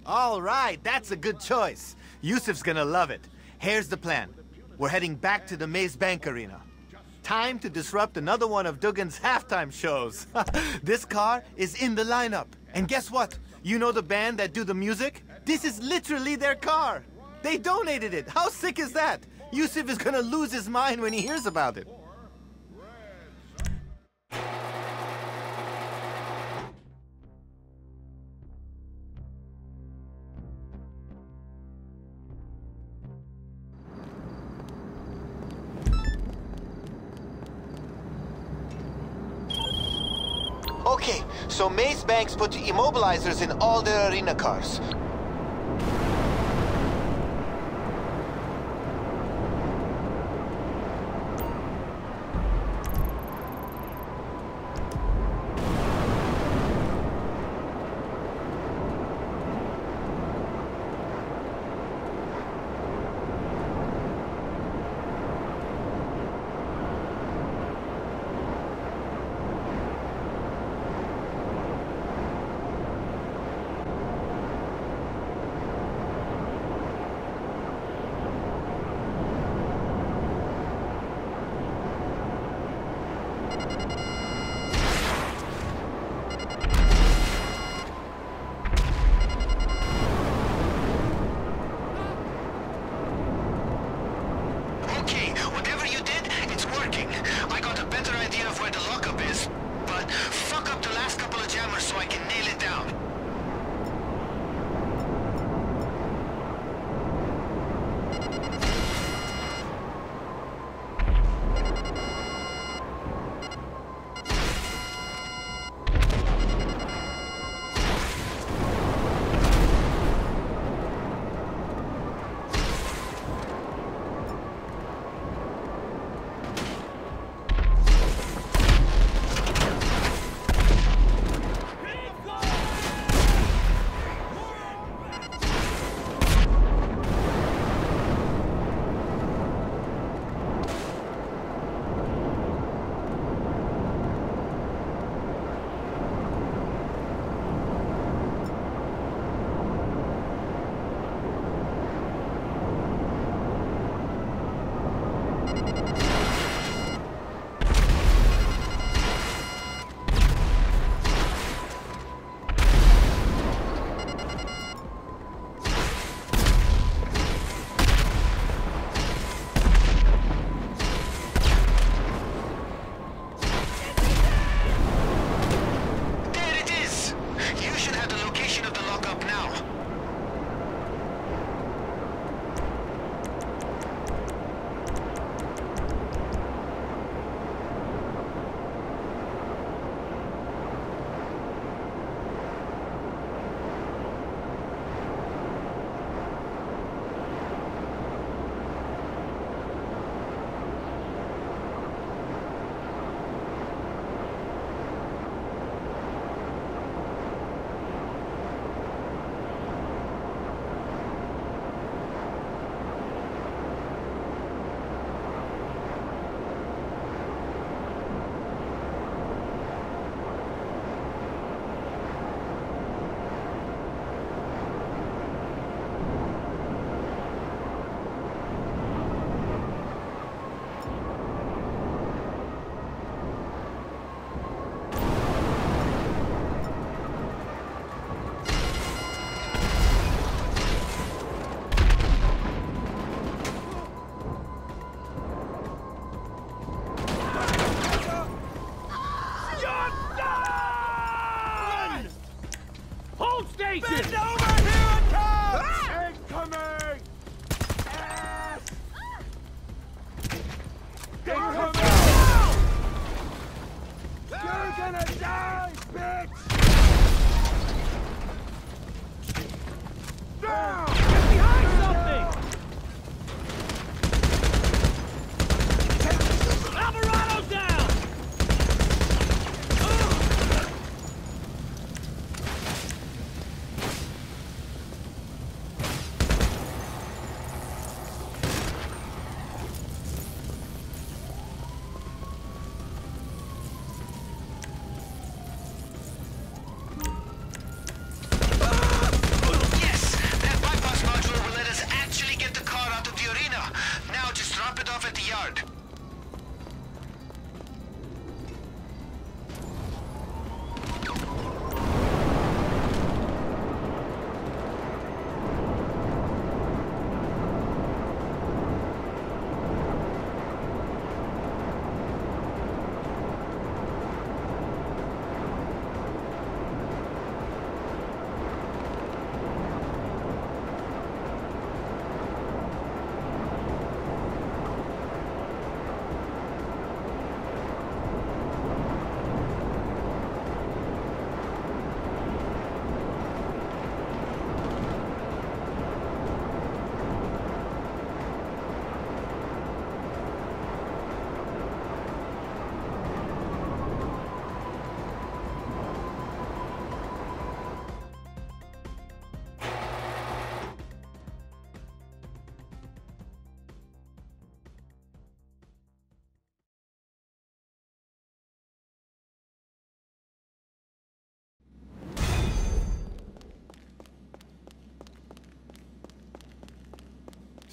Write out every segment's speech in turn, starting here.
All right, that's a good choice. Yusuf's gonna love it. Here's the plan. We're heading back to the Maze Bank Arena. Time to disrupt another one of Dugan's halftime shows. This car is in the lineup. And guess what? You know the band that do the music? This is literally their car. They donated it. How sick is that? Yusuf is gonna lose his mind when he hears about it. Okay, so Maze Banks put immobilizers in all their arena cars.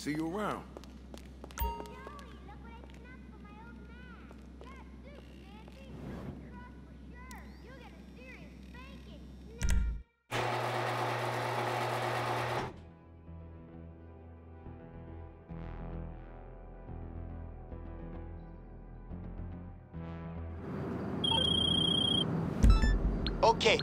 See you around. Okay.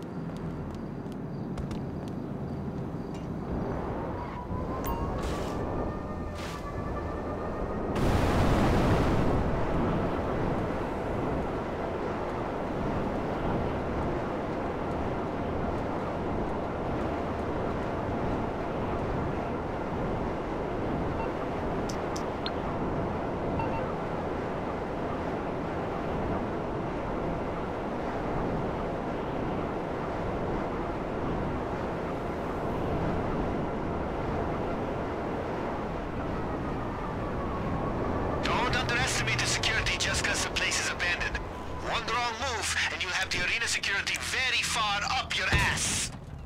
Don't underestimate the security just because the place is abandoned. One wrong move, and you'll have the arena security very far up your ass.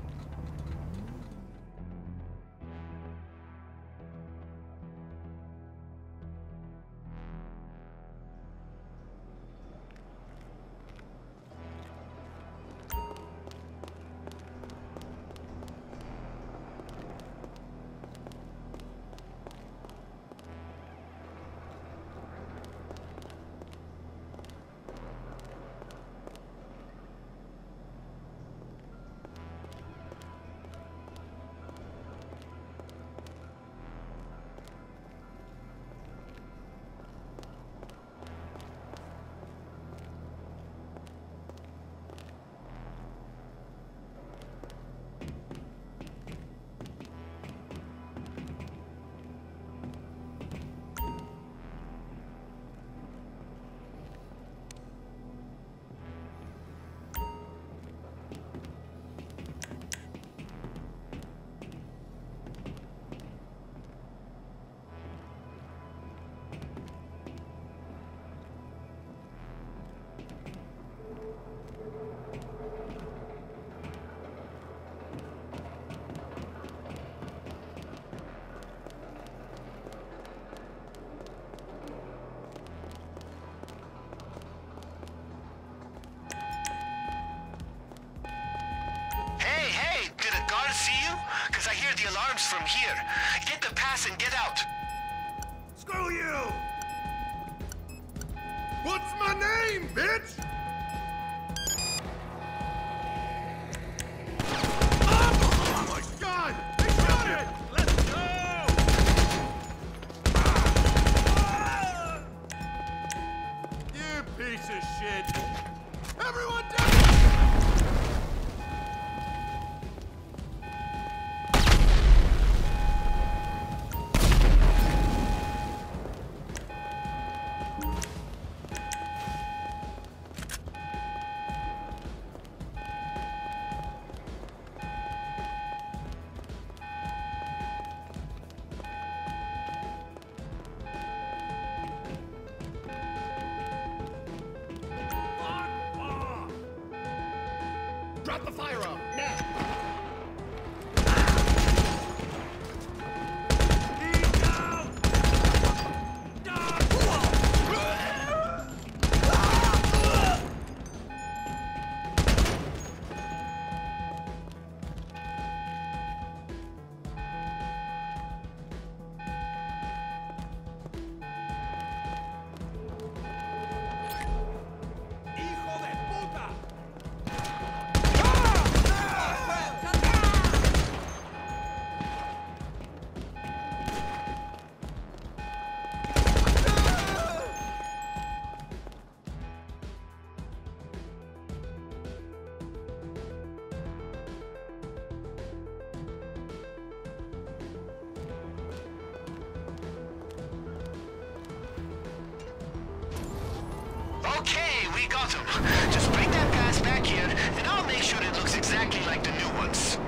Hey, did a guard see you? Because I hear the alarms from here. Get the pass and get out. Screw you! What's my name, bitch? Oh my God! They got it! Let's go! You piece of shit! Everyone down! Drop the firearm, now! Okay, we got him. Just bring that pass back here, and I'll make sure it looks exactly like the new ones.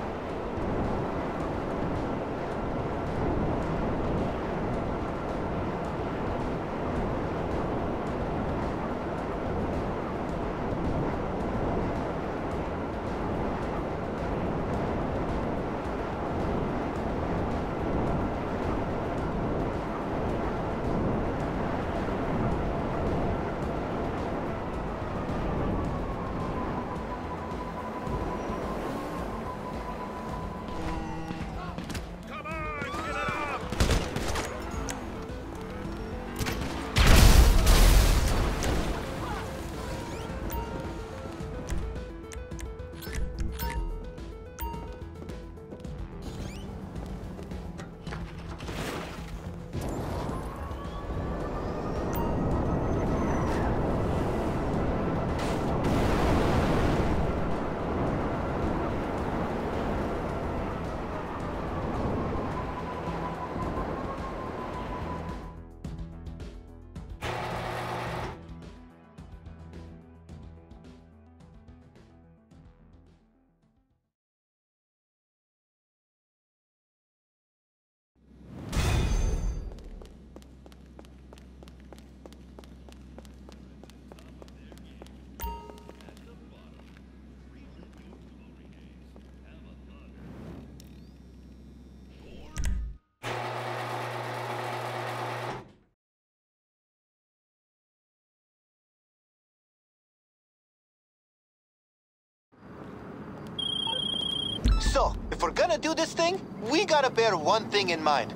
So, if we're gonna do this thing, we gotta bear one thing in mind.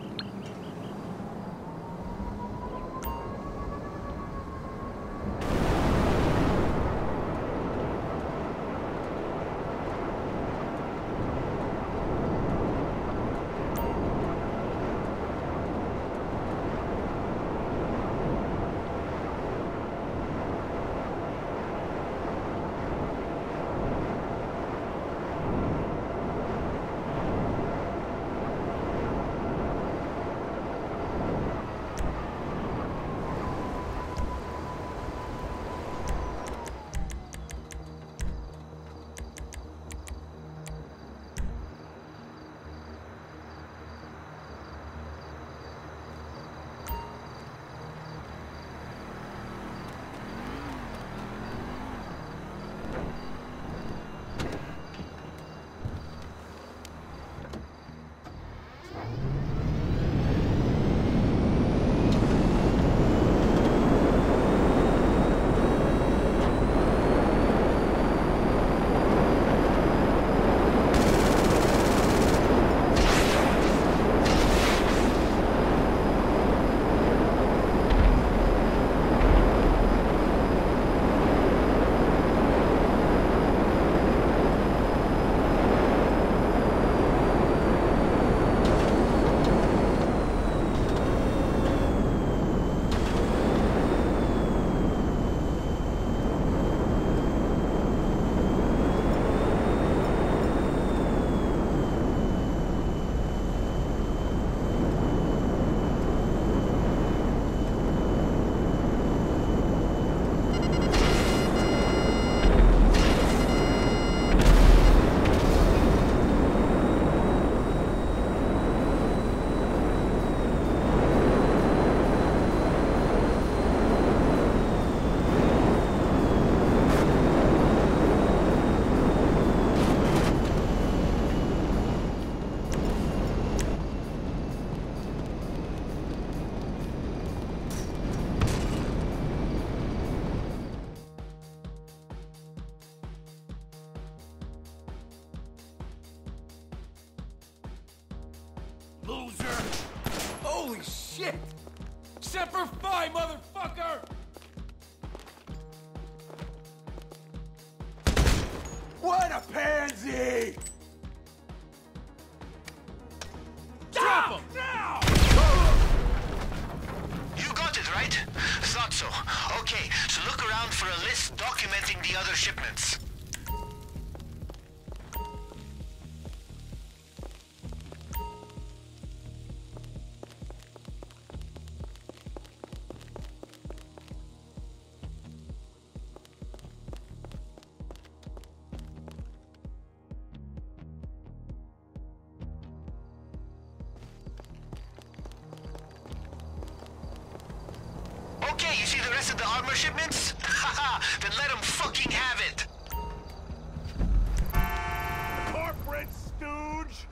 Loser! Holy shit! Semper Fi, motherfucker! What a pansy! Drop him! Now! You got it, right? Thought so. Okay, so look around for a list documenting the other shipments. Okay, you see the rest of the armor shipments? Haha, then let them fucking have it! Corporate stooge!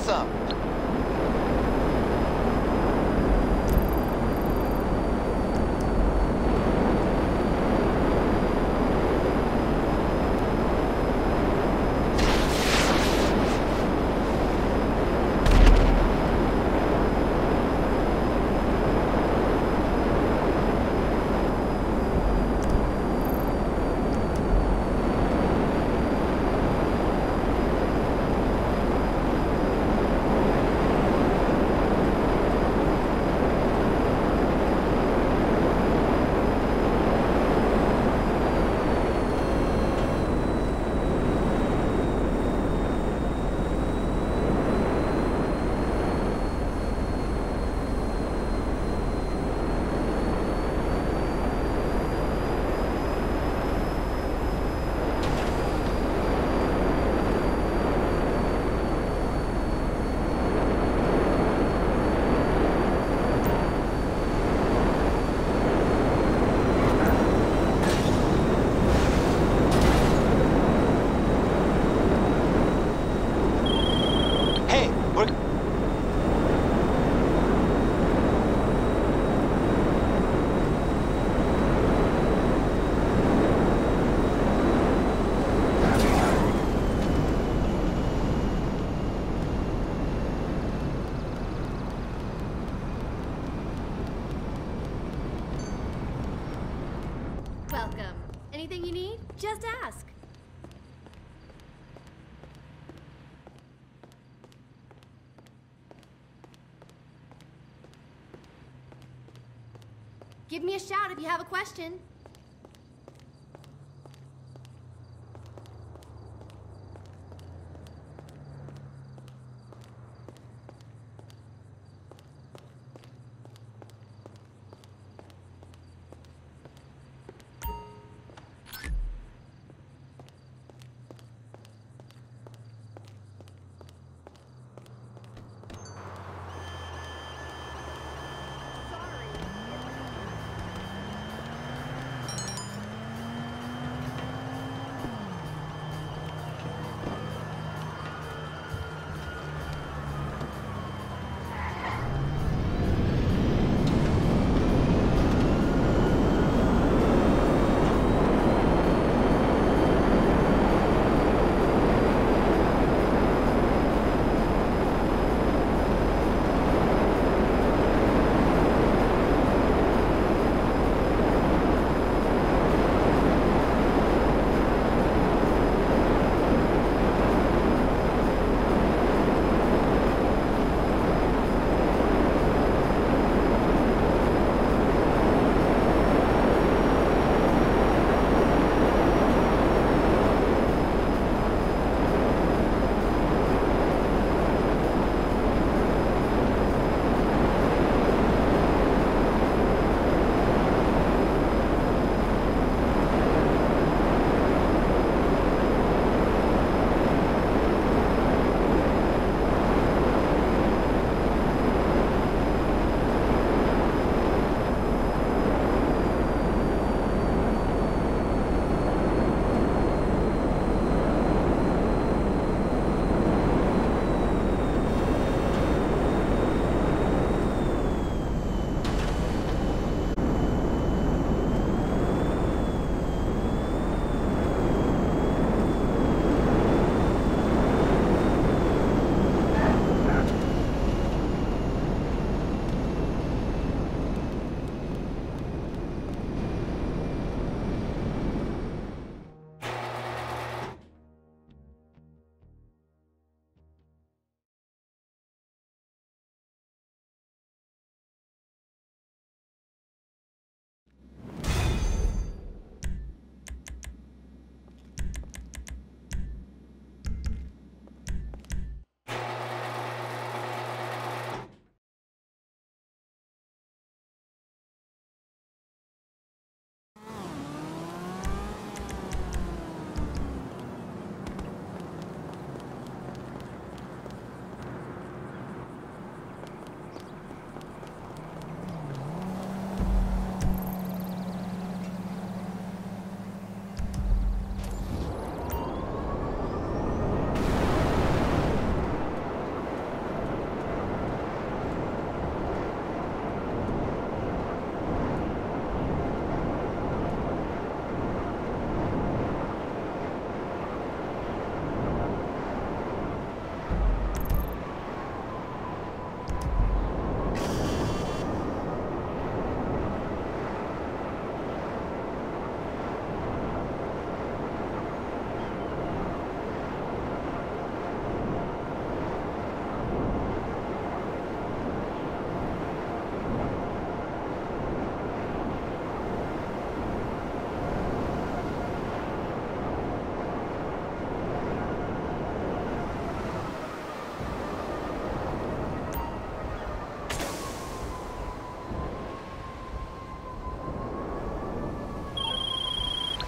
some. Welcome. Anything you need? Just ask. Give me a shout if you have a question.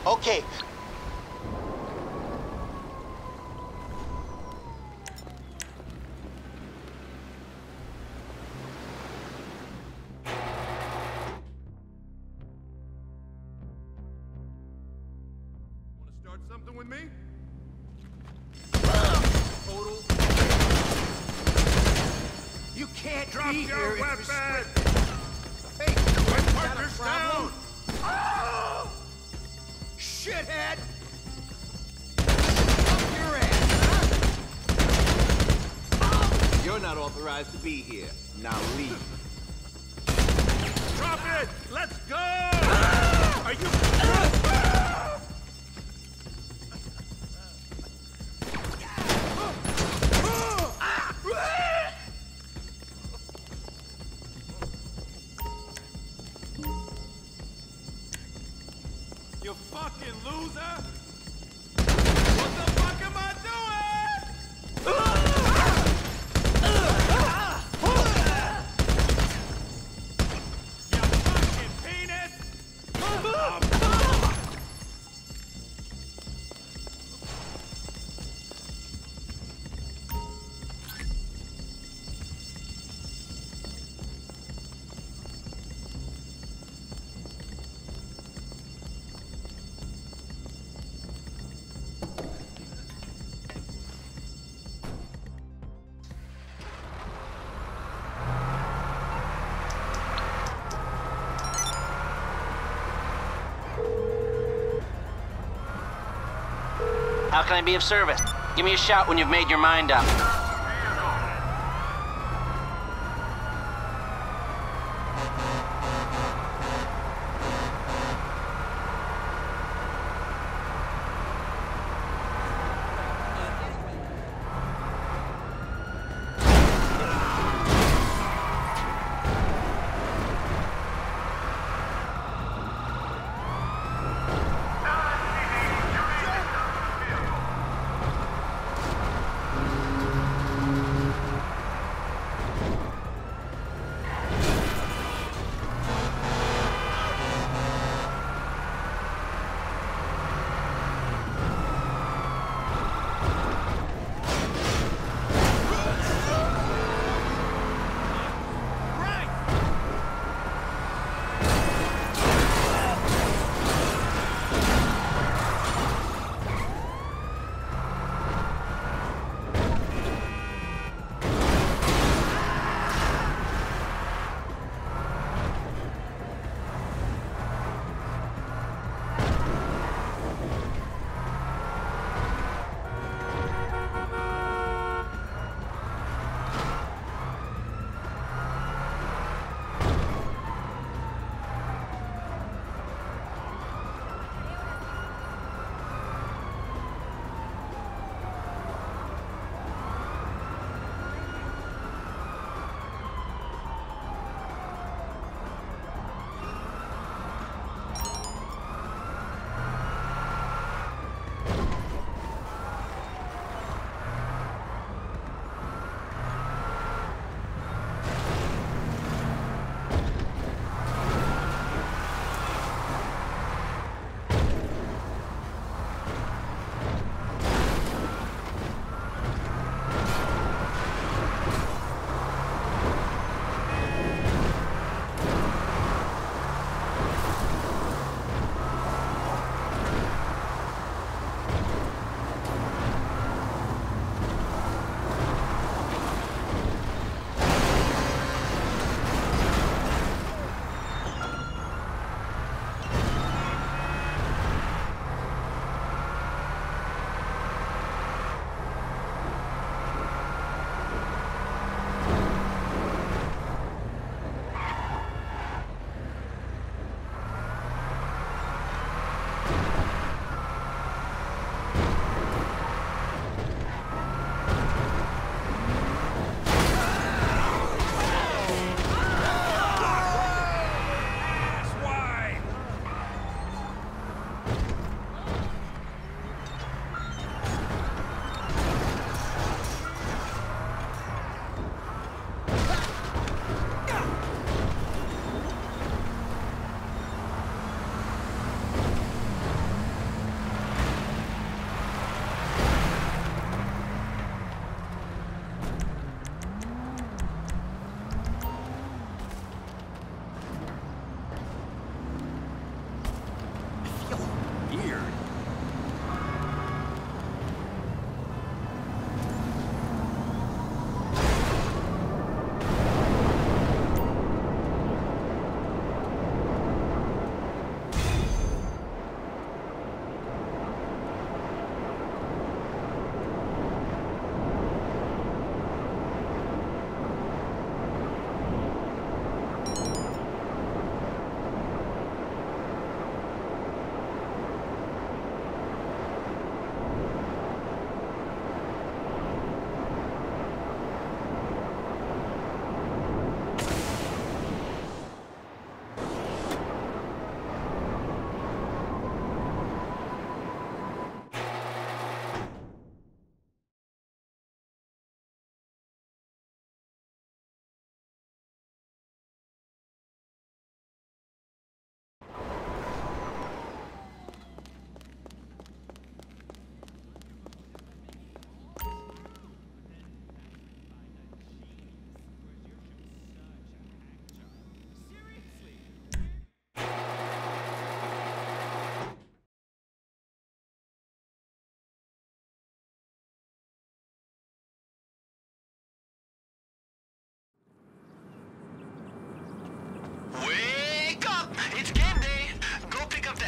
Okay. Want to start something with me? You can't Drop be your here. It's weapon! restricted. Hey, My is that a partner's problem? down! Oh! Shithead! Up your ass, huh? You're not authorized to be here. Now leave. Drop it! Let's go! Are you... You fucking loser! What the fuck am I doing? You fucking penis! How can I be of service? Give me a shout when you've made your mind up.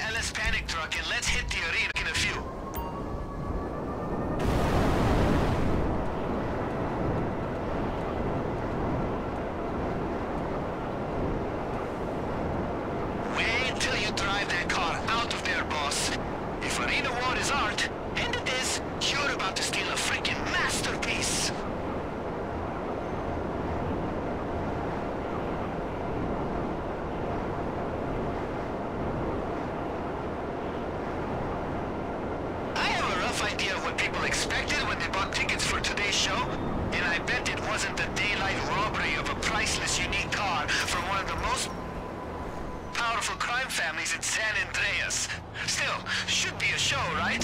LS panic truck and let's hit the arena in a few. Wait till you drive that car out of there, boss. If arena war is art, and it is, you're about to steal a freaking masterpiece. Idea what people expected when they bought tickets for today's show, and I bet it wasn't the daylight robbery of a priceless, unique car from one of the most powerful crime families in San Andreas. Still, should be a show, right?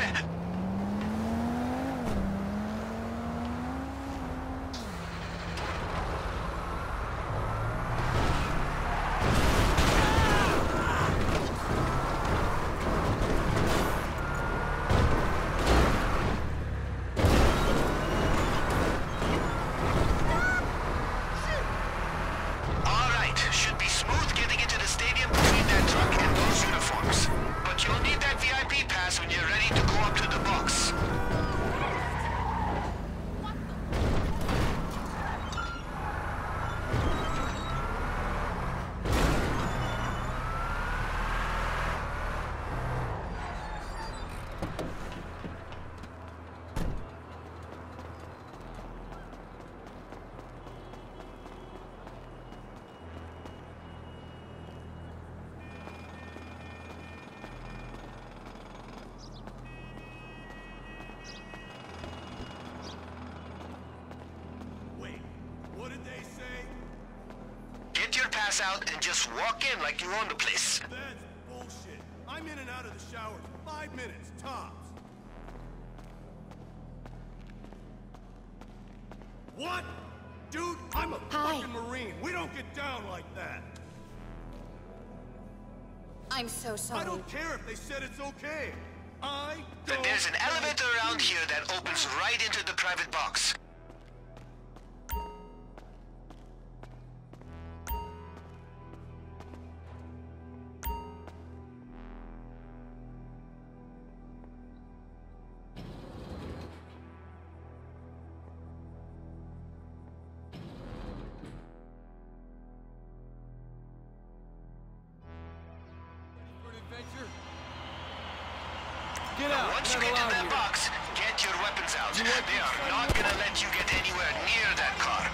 When you're ready to go up to the box. Pass out and just walk in like you own the place. That's bullshit. I'm in and out of the shower 5 minutes, tops. What? Dude, I'm a fucking Marine. We don't get down like that. I'm so sorry. I don't care if they said it's okay. Then there's an elevator around here that opens right into the private box. Get out. Once you get in that box, get your weapons out. They are not gonna let you get anywhere near that car.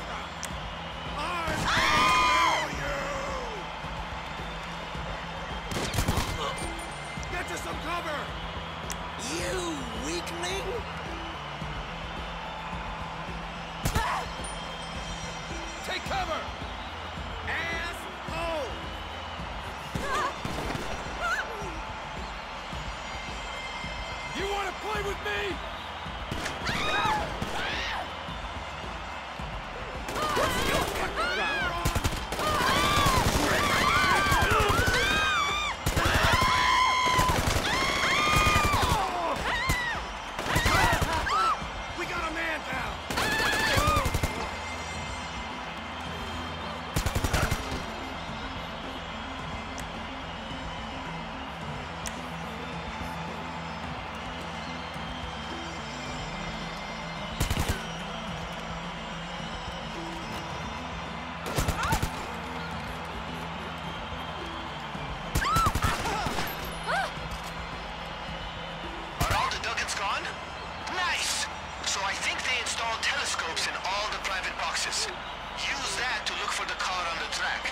Get to some cover! You weakling! Take cover! Asshole! You want to play with me? We got a man down! Nice! So I think they installed telescopes in all the private boxes. Use that to look for the car on the track.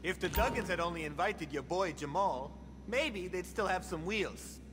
If the Duggans had only invited your boy Jamal, maybe they'd still have some wheels.